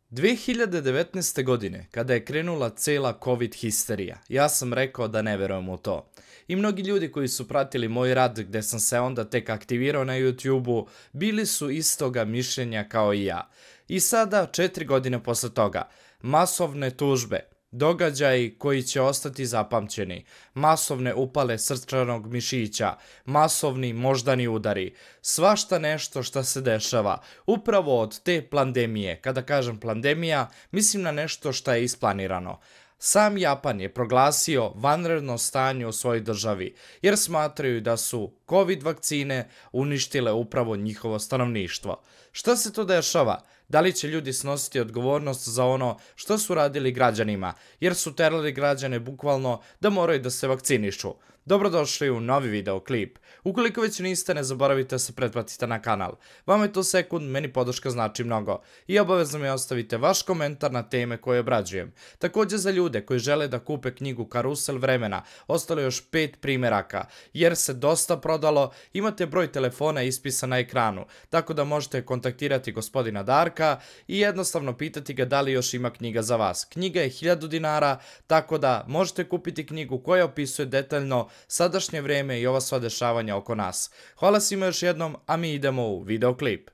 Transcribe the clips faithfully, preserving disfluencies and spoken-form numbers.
dve hiljade devetnaeste. godine, kada je krenula cela COVID histerija, ja sam rekao da ne verujem u to. I mnogi ljudi koji su pratili moj rad gde sam se onda tek aktivirao na YouTube-u, bili su istoga mišljenja kao i ja. I sada, četiri godine posle toga, masovne tužbe, događaji koji će ostati zapamćeni, masovne upale srčanog mišića, masovni moždani udari, svašta nešto što se dešava, upravo od te pandemije. Kada kažem pandemija, mislim na nešto što je isplanirano. Sam Japan je proglasio vanredno stanje u svojoj državi, jer smatraju da su COVID vakcine uništile upravo njihovo stanovništvo. Šta se to dešava? Da li će ljudi snositi odgovornost za ono što su radili građanima, jer su terali građane bukvalno da moraju da se vakcinišu? Dobrodošli u novi videoklip. Ukoliko već niste, ne zaboravite da se pretplatite na kanal. Vama je to sekund, meni podrška znači mnogo. I obavezno mi ostavite vaš komentar na teme koje obrađujem. Također za ljude koji žele da kupe knjigu Karusel vremena, ostalo je još pet primjeraka, jer se dosta prodalo, imate broj telefona ispisan na ekranu, tako da možete kontaktirati gospodina Darka i jednostavno pitati ga da li još ima knjiga za vas. Knjiga je hiljadu dinara, tako da možete kupiti knjigu koja opisuje detaljno sadašnje vrijeme i ova sva dešavanja oko nas. Hvala svima još jednom, a mi idemo u videoklip.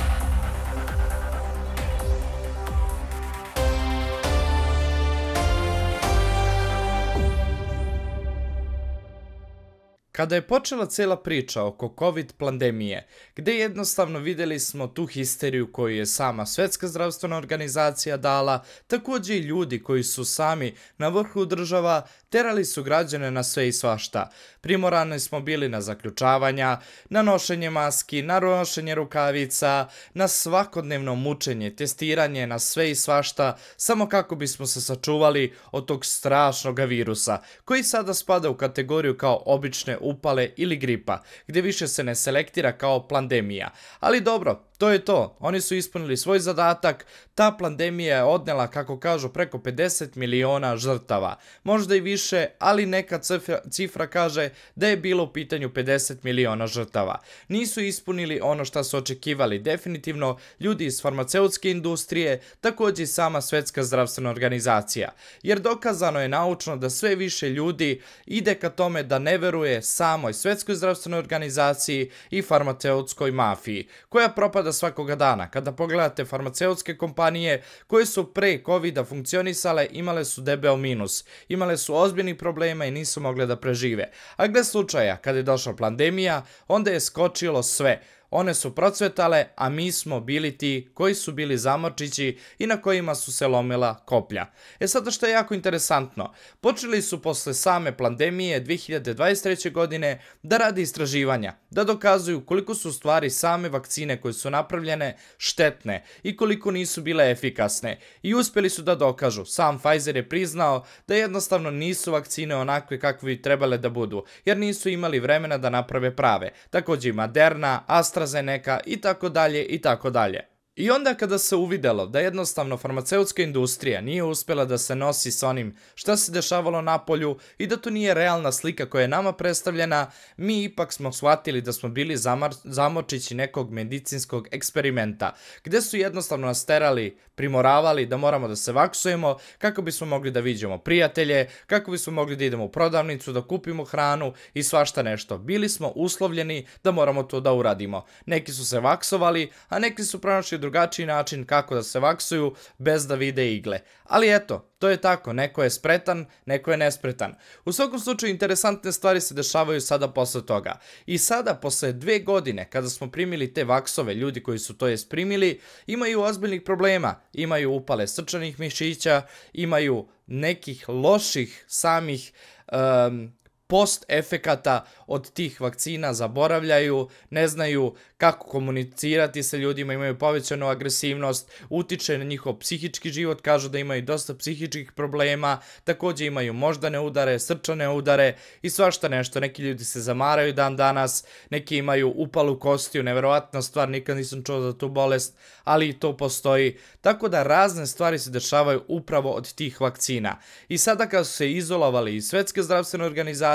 Kada je počela cela priča oko COVID pandemije, gde jednostavno vidjeli smo tu histeriju koju je sama Svetska zdravstvena organizacija dala, također i ljudi koji su sami na vrhu država terali su građane na sve i svašta. Primorani smo bili na zaključavanja, na nošenje maski, na nošenje rukavica, na svakodnevno mučenje, testiranje, na sve i svašta, samo kako bismo se sačuvali od tog strašnog virusa, koji sada spada u kategoriju kao obične upale ili gripa, gdje više se ne selektira kao pandemija. Ali dobro, to je to, oni su ispunili svoj zadatak, ta pandemija je odnela, kako kažu, preko pedeset miliona žrtava, možda i više, ali neka cifra, cifra kaže da je bilo u pitanju pedeset miliona žrtava. Nisu ispunili ono što su očekivali, definitivno ljudi iz farmaceutske industrije, također i sama Svetska zdravstvena organizacija, jer dokazano je naučno da sve više ljudi ide ka tome da ne veruje samoj Svetskoj zdravstvenoj organizaciji i farmaceutskoj mafiji, koja propada svakoga dana. Kada pogledate farmaceutske kompanije koje su pre covida funkcionisale, imale su debel minus, imale su ozbiljnih problema i nisu mogle da prežive. A gle slučaja, kada je došla pandemija, onda je skočilo sve. One su procvetale, a mi smo bili ti koji su bili zamorčići i na kojima su se lomila koplja. E sada što je jako interesantno, počeli su posle same pandemije dve hiljade dvadeset treće. godine da radi istraživanja, da dokazuju koliko su stvari same vakcine koje su napravljene štetne i koliko nisu bile efikasne. I uspjeli su da dokažu, sam Pfizer je priznao da jednostavno nisu vakcine onakve kakve bi trebale da budu, jer nisu imali vremena da naprave prave. Također i Moderna, Astra AstraZeneca i tako dalje i tako dalje. I onda kada se uvidelo da jednostavno farmaceutska industrija nije uspjela da se nosi s onim šta se dešavalo napolju i da to nije realna slika koja je nama predstavljena, mi ipak smo shvatili da smo bili zamorčići nekog medicinskog eksperimenta, gde su jednostavno nas terali, primoravali da moramo da se vaksujemo kako bismo mogli da viđemo prijatelje, kako bismo mogli da idemo u prodavnicu, da kupimo hranu i svašta nešto. Bili smo uslovljeni da moramo to da uradimo. Neki su se vaksovali, a neki su pronašli drugačiji način kako da se vaksuju bez da vide igle. Ali eto, to je tako, neko je spretan, neko je nespretan. U svakom slučaju, interesantne stvari se dešavaju sada posle toga. I sada, posle dve godine, kada smo primili te vaksove, ljudi koji su to jest primili, imaju ozbiljnih problema. Imaju upale srčanih mišića, imaju nekih loših samih um, post efekata od tih vakcina, zaboravljaju, ne znaju kako komunicirati sa ljudima, imaju povećanu agresivnost, utiče na njihov psihički život, kažu da imaju dosta psihičkih problema, također imaju moždane udare, srčane udare i svašta nešto. Neki ljudi se zamaraju dan danas, neki imaju upalu kostiju, neverovatna stvar, nikad nisam čuo za tu bolest, ali i to postoji, tako da razne stvari se dešavaju upravo od tih vakcina. I sada kad su se izolovali iz Svetske zdravstvene organizacije,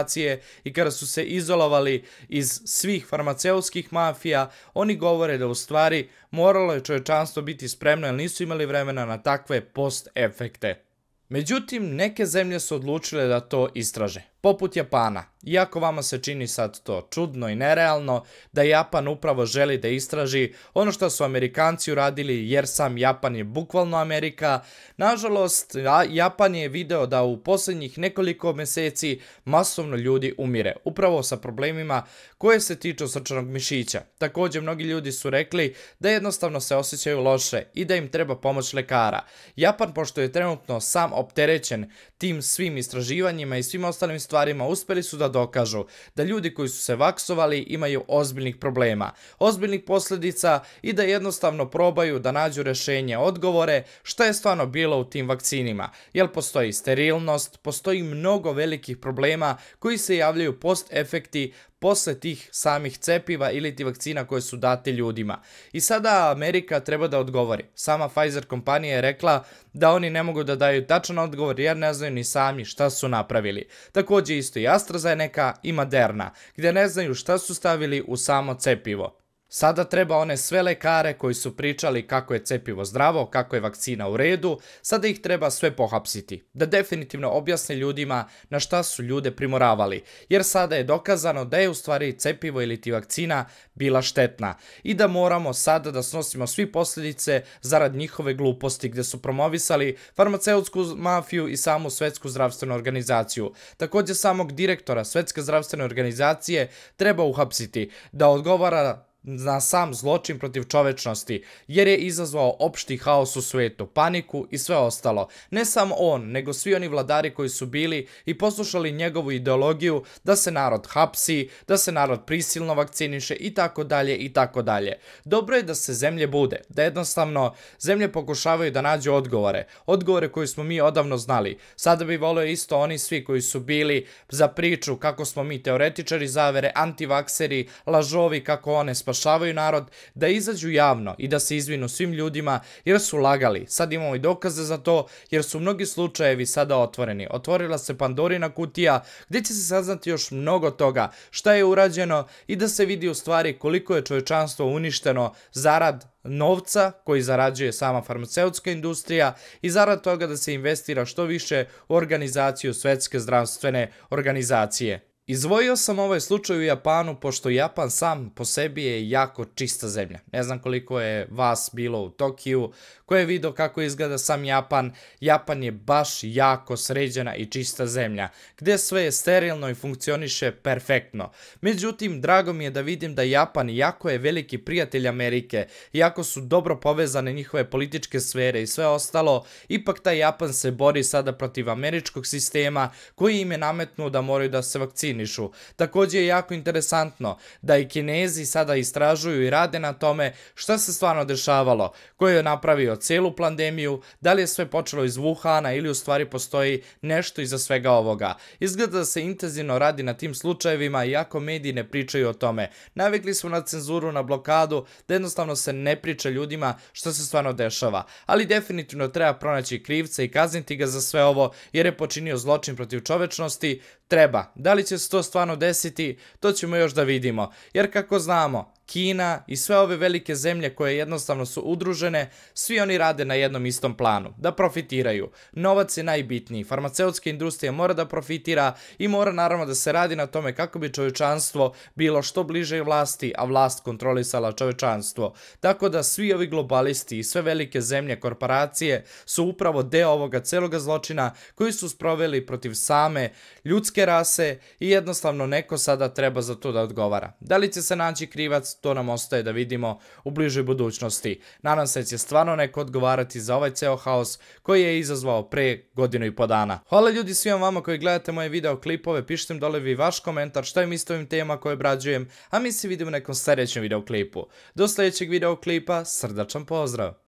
civilizacije i kada su se izolovali iz svih farmaceutskih mafija, oni govore da u stvari moralo je čovječanstvo biti spremno jer nisu imali vremena na takve post-efekte. Međutim, neke zemlje su odlučile da to istraže, poput Japana. Iako vama se čini sad to čudno i nerealno, da Japan upravo želi da istraži ono što su Amerikanci uradili, jer sam Japan je bukvalno Amerika. Nažalost, Japan je video da u posljednjih nekoliko mjeseci masovno ljudi umire, upravo sa problemima koje se tiču srčanog mišića. Također, mnogi ljudi su rekli da jednostavno se osjećaju loše i da im treba pomoć lekara. Japan, pošto je trenutno sam opterećen tim svim istraživanjima i svim ostalim stvarima, uspjeli su da dokažu da ljudi koji su se vaksovali imaju ozbiljnih problema, ozbiljnih posljedica i da jednostavno probaju da nađu rješenje, odgovore šta je stvarno bilo u tim vakcinima. Jer postoji sterilnost, postoji mnogo velikih problema koji se javljaju post-efekti posle tih samih cepiva ili ti vakcina koje su date ljudima. I sada Amerika treba da odgovori. Sama Pfizer kompanija je rekla da oni ne mogu da daju tačan odgovor jer ne znaju ni sami šta su napravili. Također isto i AstraZeneca i Moderna, gdje ne znaju šta su stavili u samo cepivo. Sada treba one sve lekare koji su pričali kako je cepivo zdravo, kako je vakcina u redu, sada ih treba sve pohapsiti, da definitivno objasne ljudima na šta su ljude primoravali, jer sada je dokazano da je u stvari cepivo ili ti vakcina bila štetna i da moramo sada da snosimo svi posljedice zarad njihove gluposti gdje su promovisali farmaceutsku mafiju i samu Svetsku zdravstvenu organizaciju. Također samog direktora Svetske zdravstvene organizacije treba uhapsiti da odgovara na sam zločin protiv čovečnosti, jer je izazvao opšti haos u svijetu, paniku i sve ostalo. Ne samo on, nego svi oni vladari koji su bili i poslušali njegovu ideologiju da se narod hapsi, da se narod prisilno vakciniše i tako dalje i tako dalje. Dobro je da se zemlje bude, da jednostavno zemlje pokušavaju da nađu odgovore, odgovore koje smo mi odavno znali. Sada bi volio isto oni svi koji su bili za priču kako smo mi teoretičari zavere, antivakseri, lažovi, kako one spašavaju narod, da izađu javno i da se izvinu svim ljudima jer su lagali. Sad imamo i dokaze za to jer su mnogi slučajevi sada otvoreni. Otvorila se Pandorina kutija gdje će se saznati još mnogo toga šta je urađeno i da se vidi u stvari koliko je čovječanstvo uništeno zarad novca koji zarađuje sama farmaceutska industrija i zarad toga da se investira što više u organizaciju Svetske zdravstvene organizacije. Izdvojio sam ovaj slučaj u Japanu pošto Japan sam po sebi je jako čista zemlja. Ne znam koliko je vas bilo u Tokiju, ko je vidio kako izgleda sam Japan. Japan je baš jako sređena i čista zemlja, gdje sve je sterilno i funkcioniše perfektno. Međutim, drago mi je da vidim da Japan, jako je veliki prijatelj Amerike, jako su dobro povezane njihove političke sfere i sve ostalo, ipak taj Japan se bori sada protiv američkog sistema koji im je nametnuo da moraju da se vakcinišu. Također je jako interesantno da i Kinezi sada istražuju i rade na tome šta se stvarno dešavalo, ko je napravio cijelu pandemiju, da li je sve počelo iz Wuhana ili u stvari postoji nešto iza svega ovoga. Izgleda da se intenzivno radi na tim slučajevima iako mediji ne pričaju o tome. Navikli smo na cenzuru, na blokadu, da jednostavno se ne priča ljudima šta se stvarno dešava. Ali definitivno treba pronaći krivca i kazniti ga za sve ovo jer je počinio zločin protiv čovečnosti. Treba. Da li će se to stvarno desiti, to ćemo još da vidimo. Jer kako znamo, Kina i sve ove velike zemlje koje jednostavno su udružene, svi oni rade na jednom istom planu, da profitiraju. Novac je najbitniji, farmaceutska industrija mora da profitira i mora naravno da se radi na tome kako bi čovječanstvo bilo što bliže vlasti, a vlast kontrolisala čovječanstvo. Tako da svi ovi globalisti i sve velike zemlje, korporacije su upravo deo ovoga celoga zločina koji su sproveli protiv same ljudske rase i jednostavno neko sada treba za to da odgovara. Da li će se naći krivac? To nam ostaje da vidimo u bližoj budućnosti. Nadam se da će stvarno neko odgovarati za ovaj ceo haos koji je izazvao pre godinu i po dana. Hvala ljudi svima vama koji gledate moje video klipove, pišite mi dole vi vaš komentar šta im mislite o ovim tema koje obrađujem, a mi se vidimo u nekom sljedećem video klipu. Do sljedećeg video klipa, srdačan pozdrav!